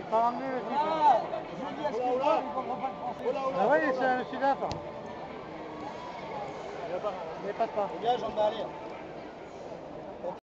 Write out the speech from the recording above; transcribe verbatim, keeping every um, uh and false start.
Pas anglais le type. Ah, Julie, est-ce qu'il parle, il comprend pas le français. Ah oui, c'est un sud-est. Il n'est pas de pas. Les gars, j'en ai allé.